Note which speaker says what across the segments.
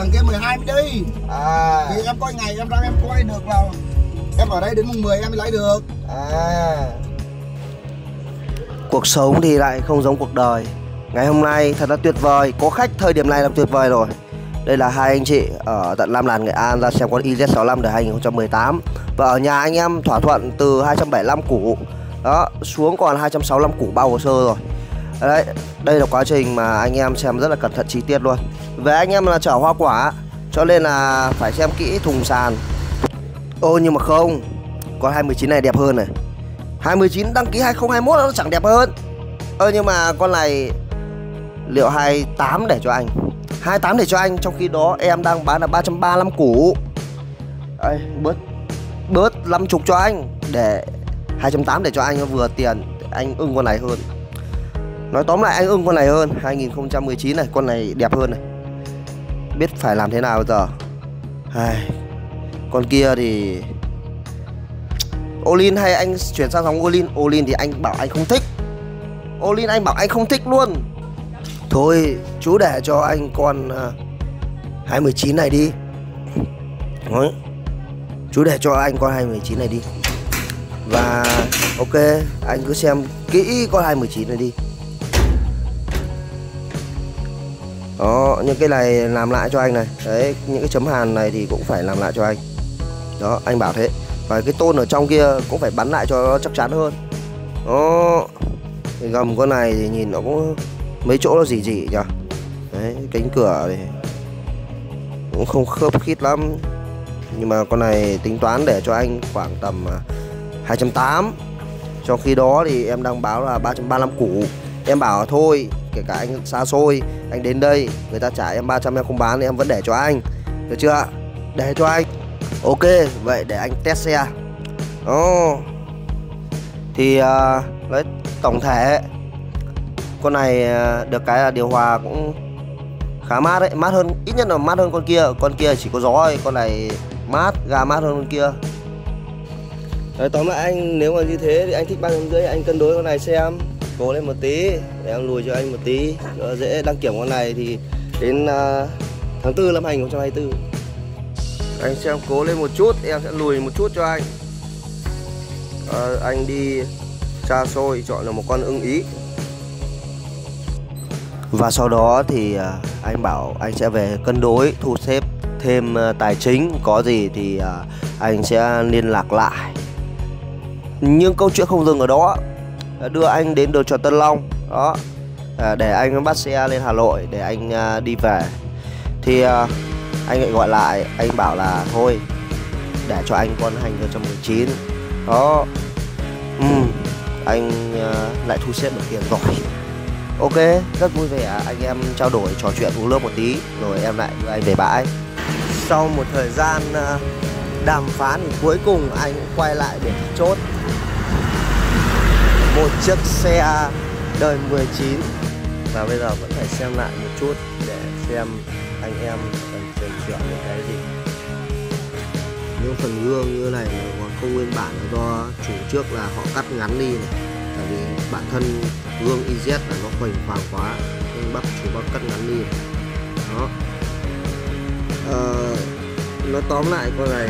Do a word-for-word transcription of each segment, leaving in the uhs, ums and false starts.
Speaker 1: thằng kia mười hai mới đi.
Speaker 2: À.
Speaker 1: Thì em coi ngày em ra em coi được là em ở đây đến mùng mười em mới lấy được.
Speaker 2: À. Cuộc sống thì lại không giống cuộc đời. Ngày hôm nay thật là tuyệt vời, có khách thời điểm này là tuyệt vời rồi. Đây là hai anh chị ở tận Lam Làn, Nghệ An ra xem con i zét sáu lăm đời hai nghìn không trăm mười tám. Và ở nhà anh em thỏa thuận từ hai trăm bảy mươi lăm củ đó xuống còn hai trăm sáu mươi lăm củ bao hồ sơ rồi. Đấy, đây là quá trình mà anh em xem rất là cẩn thận chi tiết luôn. Về anh em là chở hoa quả cho nên là phải xem kỹ thùng sàn. Ô nhưng mà không, con hai mười chín này đẹp hơn này. hai mươi chín đăng ký hai không hai mốt nó chẳng đẹp hơn. Ơ nhưng mà con này liệu hai mươi tám để cho anh, hai mươi tám để cho anh, trong khi đó em đang bán là ba trăm ba mươi lăm củ. Đây, bớt bớt năm mươi cho anh, để hai trăm tám mươi để cho anh, nó vừa tiền. Anh ưng con này hơn. Nói tóm lại anh ưng con này hơn. Hai nghìn không trăm mười chín này, con này đẹp hơn này. Biết phải làm thế nào bây giờ. Ai, con kia thì Olin hay anh chuyển sang dòng Olin. Olin thì anh bảo anh không thích. Olin anh bảo anh không thích luôn. Thôi chú để cho anh con uh, hai mười chín này đi. Đấy. Chú để cho anh con hai mười chín này đi. Và ok, anh cứ xem kỹ con hai mười chín này đi. Đó, những cái này làm lại cho anh này. Đấy, những cái chấm hàn này thì cũng phải làm lại cho anh. Đó, anh bảo thế. Và cái tôn ở trong kia cũng phải bắn lại cho nó chắc chắn hơn. Đó. Cái gầm con này thì nhìn nó cũng mấy chỗ nó gì gì nhỉ. Đấy, cánh cửa thì cũng không khớp khít lắm. Nhưng mà con này tính toán để cho anh khoảng tầm hai trăm tám mươi. Trong khi đó thì em đang báo là ba trăm ba mươi lăm củ. Em bảo thôi, kể cả anh xa xôi, anh đến đây người ta trả em ba trăm em không bán thì em vẫn để cho anh. Được chưa? Để cho anh. Ok, vậy để anh test xe. Đó. Thì uh, đấy, tổng thể con này uh, được cái là điều hòa cũng khá mát đấy, mát hơn, ít nhất là mát hơn con kia. Con kia chỉ có gió thôi, con này mát, ga mát hơn con kia. Đấy, tóm lại anh nếu mà như thế thì anh thích ba trăm rưỡi, anh cân đối con này xem, cố lên một tí để em lùi cho anh một tí nó dễ đăng kiểm. Con này thì đến uh, tháng tư năm hai nghìn không trăm hai mươi tư. Anh xem cố lên một chút, em sẽ lùi một chút cho anh. À, anh đi xa xôi chọn là một con ưng ý. Và sau đó thì à, anh bảo anh sẽ về cân đối, thu xếp thêm à, tài chính. Có gì thì à, anh sẽ liên lạc lại. Nhưng câu chuyện không dừng ở đó. Đưa anh đến đồn chợ Tân Long. Đó, à, để anh bắt xe lên Hà Nội để anh à, đi về. Thì à, anh lại gọi lại, anh bảo là thôi để cho anh con hai nghìn không trăm mười chín. Đó. Ừ, anh uh, lại thu xếp được tiền rồi. Ok, rất vui vẻ. Anh em trao đổi, trò chuyện uống nước một tí rồi em lại đưa anh về bãi. Sau một thời gian uh, đàm phán thì cuối cùng anh cũng quay lại để chốt một chiếc xe đời mười chín. Và bây giờ vẫn phải xem lại một chút để xem anh em cần chuyển chuyển những cái gì. Những phần gương như này còn không nguyên bản là do chủ trước là họ cắt ngắn đi này. Tại vì bản thân gương i zét là nó khoành khoàng quá nên bác chủ bác cắt ngắn đi này. Đó. Ờ, nó tóm lại con này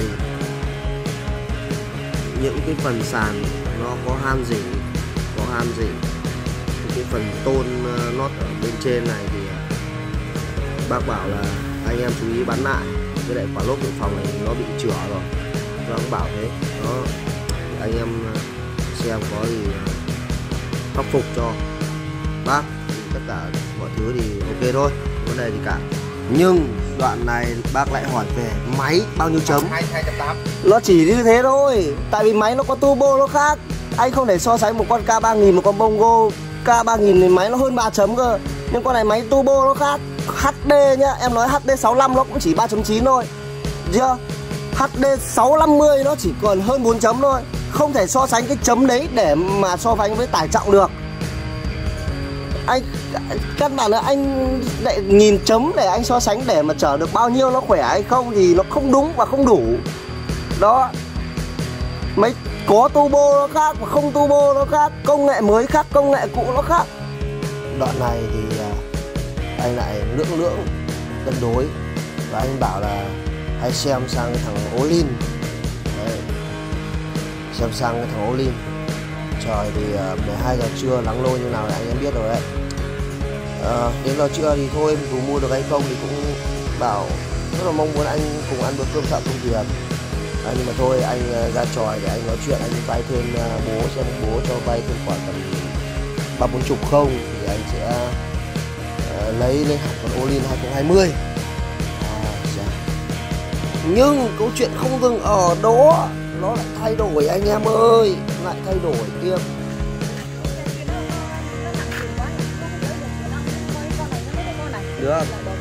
Speaker 2: những cái phần sàn nó có han rỉ, có han rỉ. Cái phần tôn nót ở bên trên này thì bác bảo là anh em chú ý bắn lại. Cái lại quả lốp dự phòng này nó bị chữa rồi, bác cũng bảo thế. Đó, anh em xem có gì khắc phục cho bác. Tất cả mọi thứ thì ok thôi, không vấn đề gì cả. Nhưng đoạn này bác lại hỏi về máy bao nhiêu chấm.
Speaker 1: hai trăm tám mươi.
Speaker 2: Nó chỉ như thế thôi, tại vì máy nó có turbo nó khác. Anh không thể so sánh một con K ba nghìn một con Bongo. K ba nghìn thì máy nó hơn ba chấm cơ, nhưng con này máy turbo nó khác. hát đê nhá, em nói hát đê sáu lăm nó cũng chỉ ba chấm chín thôi, chưa? hát đê sáu năm mươi nó chỉ còn hơn bốn chấm thôi. Không thể so sánh cái chấm đấy để mà so sánh với tải trọng được. Anh căn bản là anh lại nhìn chấm để anh so sánh để mà chở được bao nhiêu nó khỏe hay không thì nó không đúng và không đủ. Đó, mấy có turbo nó khác và không turbo nó khác, công nghệ mới khác, công nghệ cũ nó khác. Đoạn này thì anh lại lưỡng lưỡng cân đối và anh bảo là hãy xem sang cái thằng Olin. Đấy. Xem sang cái thằng Olin. Trời thì mười hai giờ trưa nắng lôi như nào thì anh em biết rồi đấy. À, đến giờ trưa thì thôi dù mua được hay không thì cũng bảo rất là mong muốn anh cùng ăn bữa cơm Phạm Công Thuyền. À, nhưng mà thôi anh ra tròi để anh nói chuyện, anh vay thêm bố xem bố cho vay thêm khoảng tầm ba bốn chục không thì anh sẽ uh, lấy lên hẳn con Olin hai không hai không. À, nhưng câu chuyện không dừng ở đó, nó lại thay đổi anh em ơi, lại thay đổi tiếp. Được.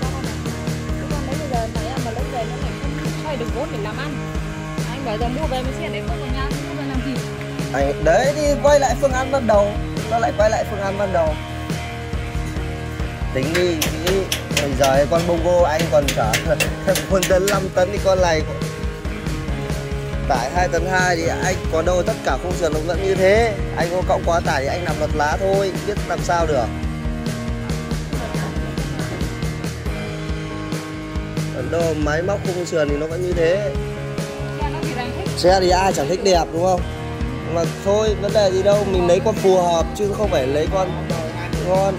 Speaker 3: Được vốn để làm ăn. Anh bảo giờ mua về mới xe để không còn nhà, mua về làm gì?
Speaker 2: Anh đấy thì quay lại phương án ban đầu, nó lại quay lại phương án ban đầu. Tính đi, nghĩ bây giờ con bongo anh còn cả một tấn năm tấn thì con này tải hai tấn hai thì anh có đâu tất cả khung sườn nó vẫn như thế. Anh có cộng quá tải thì anh làm lật lá thôi, biết làm sao được. Đâu máy móc khung sườn thì nó vẫn như thế. Xe thì ai chẳng thích đẹp đúng không? Mà thôi vấn đề gì đâu, mình lấy con phù hợp chứ không phải lấy con ngon.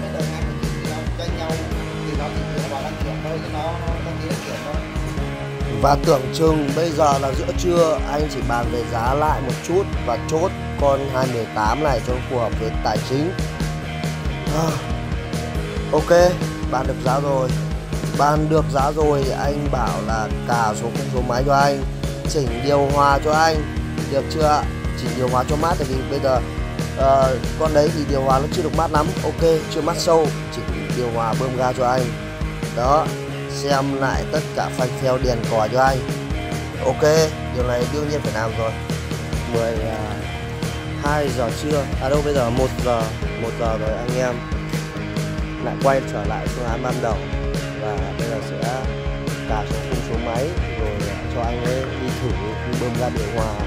Speaker 2: Và tưởng chừng bây giờ là giữa trưa anh chỉ bàn về giá lại một chút và chốt con hai một tám này cho phù hợp với tài chính. À, ok, bàn được giá rồi. Bàn được giá rồi anh bảo là cả số khung số máy cho anh, chỉnh điều hòa cho anh, được chưa? Chỉnh điều hòa cho mát, tại vì bây giờ uh, con đấy thì điều hòa nó chưa được mát lắm, ok, chưa mát sâu, chỉnh điều hòa bơm ga cho anh. Đó, xem lại tất cả phanh pheo đèn còi cho anh. Ok, điều này đương nhiên phải làm rồi. mười hai giờ trưa, à đâu bây giờ một giờ, một giờ rồi anh em lại quay trở lại phương án ban đầu. Và bây giờ sẽ cà số khung số máy rồi cho anh ấy đi thử đi bơm ga điều hòa.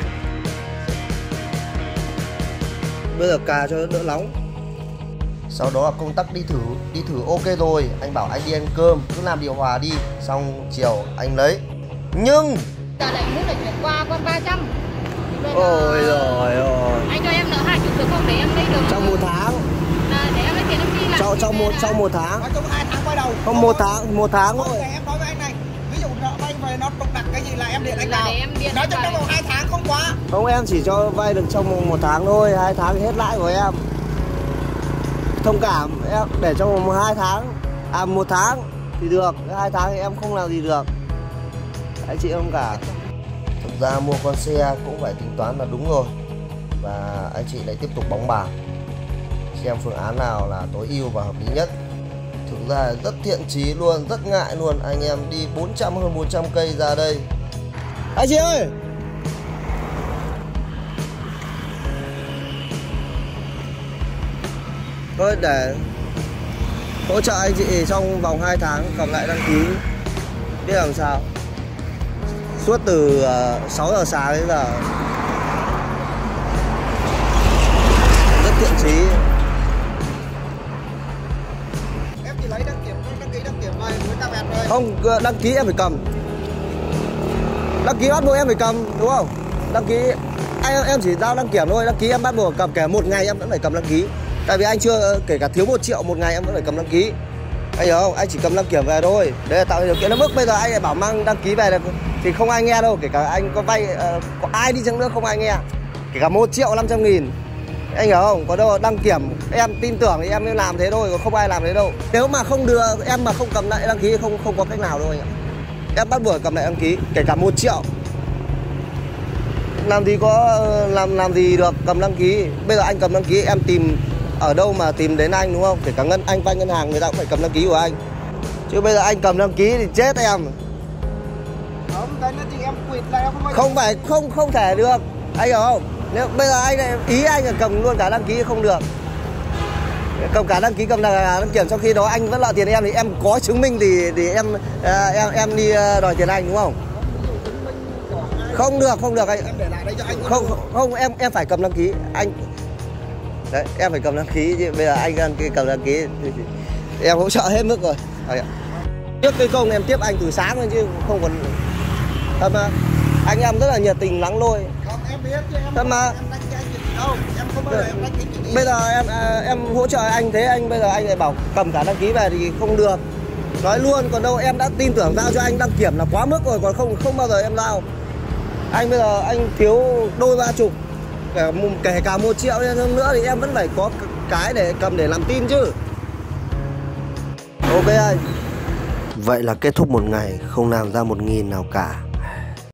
Speaker 2: Bây giờ cà cho đỡ nóng. Sau đó là công tắc đi thử, đi thử ok rồi, anh bảo anh đi ăn cơm, cứ làm điều hòa đi, xong chiều anh lấy. Nhưng
Speaker 3: giờ lại muốn là chuyển qua con ba trăm.
Speaker 2: Ôi rồi ôi.
Speaker 3: Anh cho em nợ hai chục được không để em lấy được
Speaker 2: trong một tháng.
Speaker 3: À, để em lấy tiền em đi làm.
Speaker 2: Trong trong một trong một tháng.
Speaker 1: Nói chung hai tháng quay đầu.
Speaker 2: Không một tháng, một tháng thôi.
Speaker 1: Em nói với anh này, ví dụ nợ vay về nó trục đặt cái gì là em điện anh nào. Nói chung trong vòng hai tháng không quá.
Speaker 2: Không, em chỉ cho vay được trong một tháng thôi, hai tháng thì hết lãi của em. Thông cảm em để trong vòng hai tháng, à một tháng thì được, hai tháng thì em không làm gì được. Anh chị thông cảm. Thực ra mua con xe cũng phải tính toán là đúng rồi. Và anh chị lại tiếp tục bóng bàn, xem phương án nào là tối ưu và hợp lý nhất. Thực ra rất thiện chí luôn, rất ngại luôn. Anh em đi bốn trăm hơn bốn trăm cây ra đây. Anh chị ơi, thôi để hỗ trợ anh chị trong vòng hai tháng cầm lại đăng ký, biết làm sao. Suốt từ uh, sáu giờ sáng đến giờ rất thiện chí.
Speaker 1: Em chỉ lấy đăng kiểm, đăng ký đăng kiểm này với các bạn thôi.
Speaker 2: Không, đăng ký em phải cầm. Đăng ký bắt buộc em phải cầm, đúng không? Đăng ký anh em chỉ giao đăng kiểm thôi, đăng ký em bắt buộc cầm, kể một ngày em vẫn phải cầm đăng ký. Tại vì anh chưa, kể cả thiếu một triệu một ngày em vẫn phải cầm đăng ký. Anh hiểu không? Anh chỉ cầm đăng kiểm về thôi. Đấy là tạo điều kiện. Nó mức bây giờ anh lại bảo mang đăng ký về là, thì không ai nghe đâu. Kể cả anh có vay, uh, có ai đi chăng nữa không ai nghe. Kể cả một triệu năm trăm nghìn. Anh hiểu không? Có đâu đăng kiểm, em tin tưởng thì em làm thế thôi, còn không ai làm thế đâu. Nếu mà không đưa, em mà không cầm lại đăng ký không không có cách nào đâu anh ạ. Em bắt buộc cầm lại đăng ký, kể cả một triệu. Làm gì có, làm làm gì được cầm đăng ký. Bây giờ anh cầm đăng ký em tìm ở đâu mà tìm đến anh, đúng không? Kể cả ngân anh vay ngân hàng người ta cũng phải cầm đăng ký của anh. Chứ bây giờ anh cầm đăng ký thì chết em.
Speaker 1: Không, cái nó thì em quỵt lại em không.
Speaker 2: Không phải, không không thể được. Anh hiểu không? Nếu bây giờ anh lại ý anh là cầm luôn cả đăng ký không được. Cầm cả đăng ký, cầm cả đăng kiểm, trong khi đó anh vẫn nợ tiền em thì em có chứng minh thì thì em em em đi đòi tiền anh, đúng không? Không được, không được anh.
Speaker 1: Em để lại đây cho anh.
Speaker 2: Không không, không em em phải cầm đăng ký. Anh đấy, em phải cầm đăng ký chứ bây giờ anh đăng ký, cầm đăng ký thì em hỗ trợ hết mức rồi. Trước cái công em tiếp anh từ sáng lên chứ không còn thật mà. Anh em rất là nhiệt tình lắng lôi.
Speaker 1: Không, em biết chứ em
Speaker 2: thật mà.
Speaker 1: Em đánh cho anh gì đâu. Em không bao giờ em đánh cái gì.
Speaker 2: Bây giờ em em hỗ trợ anh thế anh bây giờ anh lại bảo cầm cả đăng ký về thì không được. Nói luôn, còn đâu em đã tin tưởng giao cho anh đăng kiểm là quá mức rồi, còn không không bao giờ em giao. Anh bây giờ anh thiếu đôi ba chục, kể, kể cả một triệu hơn nữa thì em vẫn phải có cái để cầm để làm tin chứ. Ok anh. Vậy là kết thúc một ngày không làm ra một nghìn nào cả.